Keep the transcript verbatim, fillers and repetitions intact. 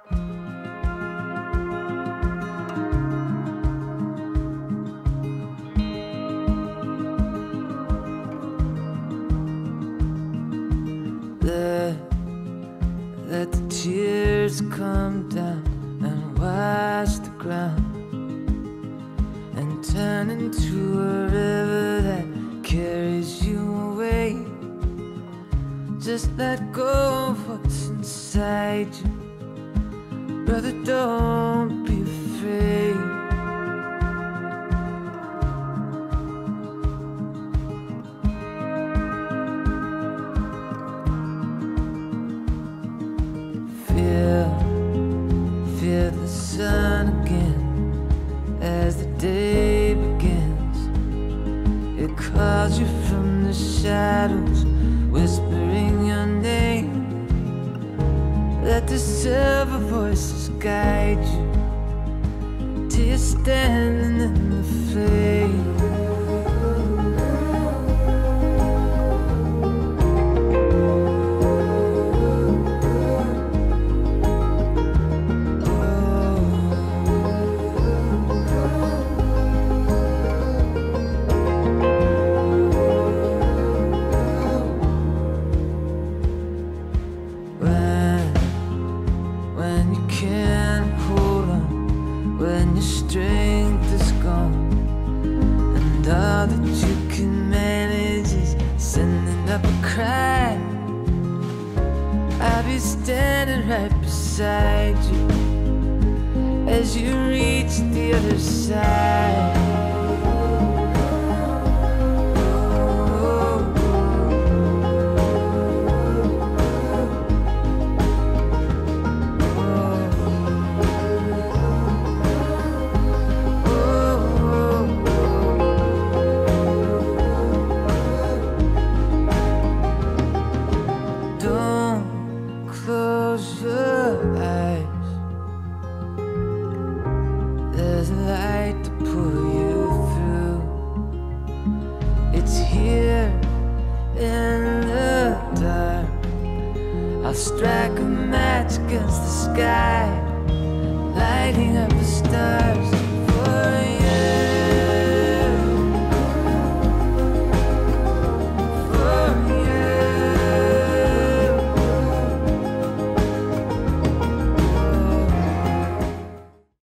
Let, let the tears come down and wash the ground and turn into a river that carries you away. Just let go of what's inside you, brother, don't be afraid. Feel, feel the sun again as the day begins. It calls you from the shadows, whispering your name. Let the silver voices guide you till you're standing in the flame. When you can't hold on, when your strength is gone, and all that you can manage is sending up a cry, I'll be standing right beside you as you reach the other side. Close your eyes. There's a light to pull you through. It's here in the dark. I'll strike a match against the sky, lighting up the stars.